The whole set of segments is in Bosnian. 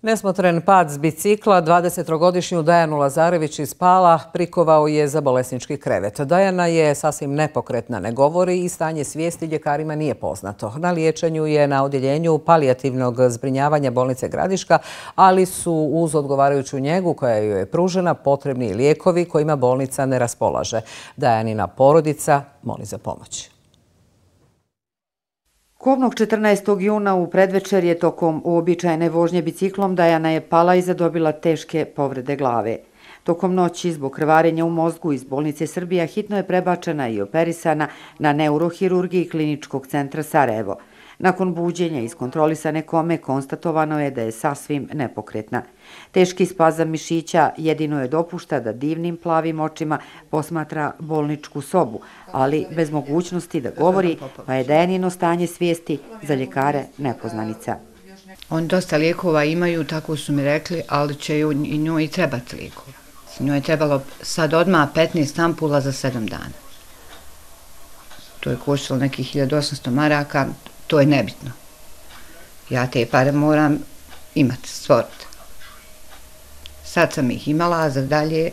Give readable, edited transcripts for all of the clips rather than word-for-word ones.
Nesmotren pad s bicikla 20-godišnju Dajanu Lazarević iz Pala prikovao je za bolesnički krevet. Dajana je sasvim nepokretna, ne govori i stanje svijesti ljekarima nije poznato. Na liječenju je na odjeljenju palijativnog zbrinjavanja bolnice Gradiška, ali su uz odgovarajuću njegu koja joj je pružena potrebni lijekovi kojima bolnica ne raspolaže. Dajanina porodica moli za pomoć. Kobnog 14. juna u predvečerje tokom uobičajene vožnje biciklom Dajana je pala i zadobila teške povrede glave. Tokom noći zbog krvarenja u mozgu iz bolnice Srbija hitno je prebačena i operisana na neurohirurgiji Kliničkog centra Sarajevo. Nakon buđenja iz kontrolisane kome konstatovano je da je sasvim nepokretna. Teški spazam mišića jedino je dopušta da divnim plavim očima posmatra bolničku sobu, ali bez mogućnosti da govori, pa je Dajanino stanje svijesti za ljekare nepoznanica. Oni dosta lijekova imaju, tako su mi rekli, ali će i njoj trebati lijekova. Njoj je trebalo sad odmah 15 ampula za 7 dana. To je koštalo nekih 1800 maraka, to je nebitno. Ja te pare moram imati, stvoriti. Sad sam ih imala, a za dalje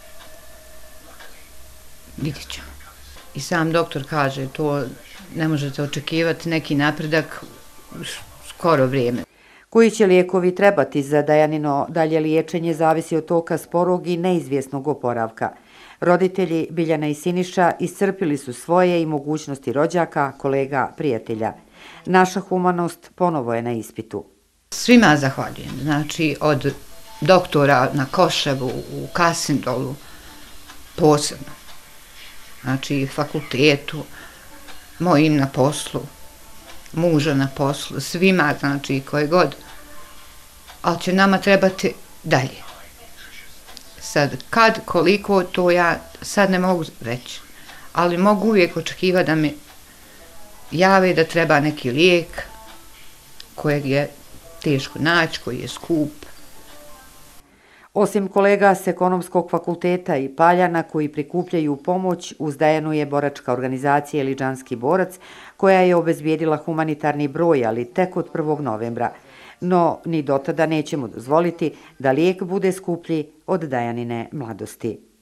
vidjet ću. I sam doktor kaže, to ne možete očekivati neki napredak u skoro vrijeme. Koji će lijekovi trebati za Dajanino dalje liječenje zavisi od toka sporog i neizvjesnog oporavka. Roditelji Biljana i Siniša iscrpili su svoje i mogućnosti rođaka, kolega, prijatelja. Naša humanost ponovo je na ispitu. Svima zahvaljujem, znači od doktora na Koševu, u Kasindolu, posebno. Znači fakultetu, mojim na poslu, muža na poslu, svima, znači koje god. Ali će nama trebati dalje. Sad, kad, koliko, to ja sad ne mogu reći. Ali mogu uvijek očekivati da mi jave da treba neki lijek kojeg je teško naći, koji je skup. Osim kolega s Ekonomskog fakulteta i Paljana koji prikupljaju pomoć, uz Dajanu je boračka organizacija Eliđanski borac koja je obezbijedila humanitarni broj, ali tek od 1. novembra. No, ni do tada nećemo dozvoliti da lijek bude skuplji od Dajanine mladosti.